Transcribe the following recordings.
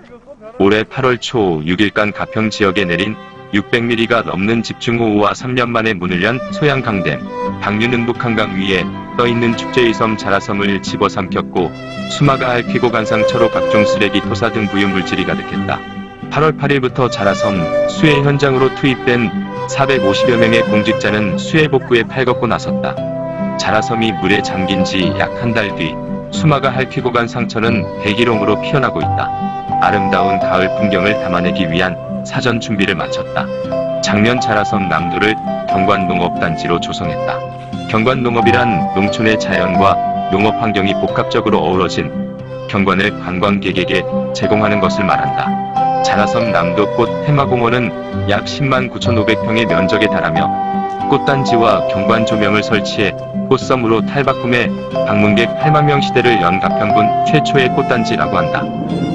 올해 8월 초 6일간 가평 지역에 내린 600mm가 넘는 집중호우와 3년 만에 문을 연 소양강댐, 방류능북 한강 위에 떠있는 축제의 섬 자라섬을 집어삼켰고 수마가 핥히고 간상처로 각종 쓰레기, 토사 등 부유물질이 가득했다. 8월 8일부터 자라섬 수해 현장으로 투입된 450여 명의 공직자는 수해 복구에 팔걷고 나섰다. 자라섬이 물에 잠긴 지 약 한 달 뒤 수마가 핥히고 간 상처는 대기롱으로 피어나고 있다. 아름다운 가을 풍경을 담아내기 위한 사전 준비를 마쳤다. 작년 자라섬 남도를 경관농업단지로 조성했다. 경관농업이란 농촌의 자연과 농업 환경이 복합적으로 어우러진 경관을 관광객에게 제공하는 것을 말한다. 자라섬 남도 꽃 테마공원은 약 10만 9,500평의 면적에 달하며 꽃단지와 경관 조명을 설치해 꽃섬으로 탈바꿈해 방문객 8만 명 시대를 연 가평군 최초의 꽃단지라고 한다.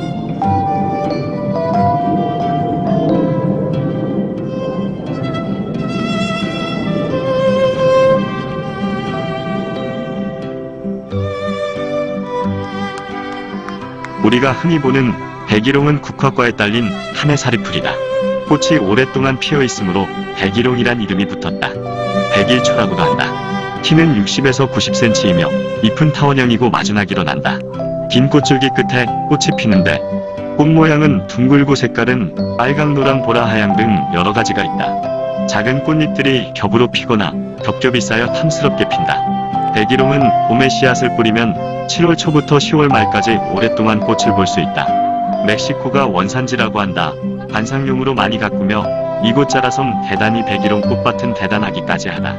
우리가 흔히 보는 백일홍은 국화과에 딸린 한 해 사리풀이다. 꽃이 오랫동안 피어있으므로 백일홍이란 이름이 붙었다. 백일초라고도 한다. 키는 60에서 90cm이며 잎은 타원형이고 마주나기로 난다. 긴 꽃줄기 끝에 꽃이 피는데 꽃 모양은 둥글고 색깔은 빨강, 노랑, 보라, 하양 등 여러 가지가 있다. 작은 꽃잎들이 겹으로 피거나 겹겹이 쌓여 탐스럽게 핀다. 백일홍은 봄에 씨앗을 뿌리면 7월 초부터 10월 말까지 오랫동안 꽃을 볼 수 있다. 멕시코가 원산지라고 한다. 관상용으로 많이 가꾸며 이곳 자라섬 대단히 백일홍 꽃밭은 대단하기까지 하다.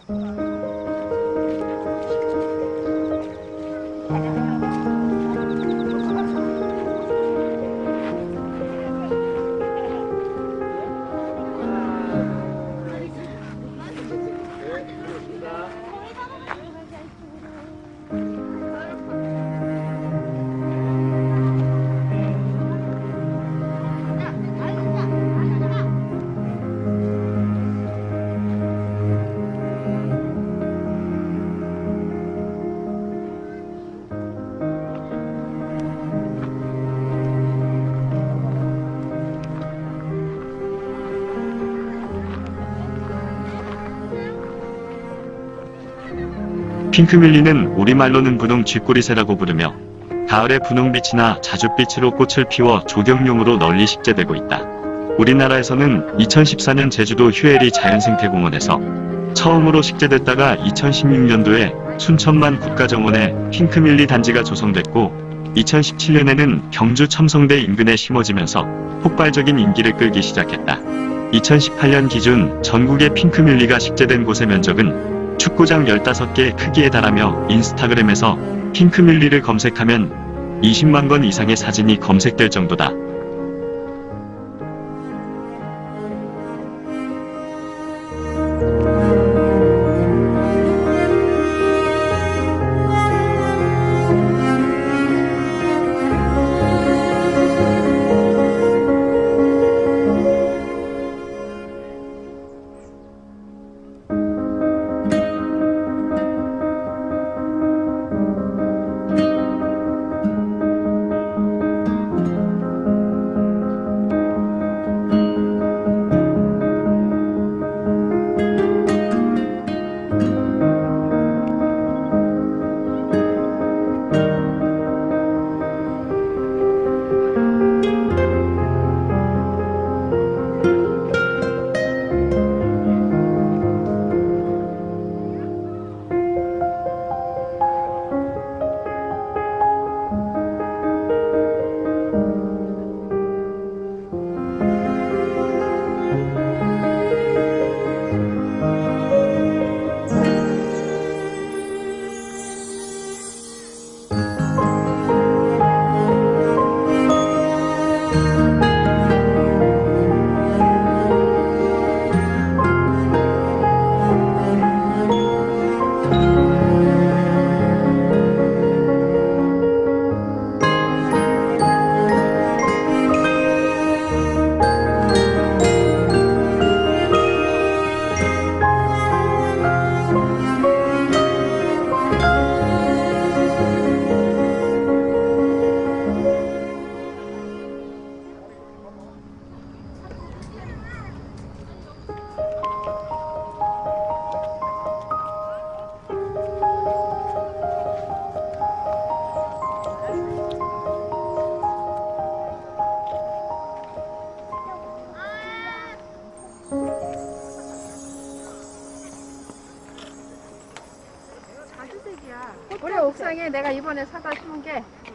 핑크뮬리는 우리말로는 분홍 쥐꼬리새라고 부르며 가을에 분홍빛이나 자줏빛으로 꽃을 피워 조경용으로 널리 식재되고 있다. 우리나라에서는 2014년 제주도 휴에리 자연생태공원에서 처음으로 식재됐다가 2016년도에 순천만 국가정원에 핑크뮬리 단지가 조성됐고 2017년에는 경주 첨성대 인근에 심어지면서 폭발적인 인기를 끌기 시작했다. 2018년 기준 전국의 핑크뮬리가 식재된 곳의 면적은 축구장 15개 크기에 달하며 인스타그램에서 핑크뮬리를 검색하면 20만 건 이상의 사진이 검색될 정도다. 우리 옥상에 내가 이번에 사다 심은 게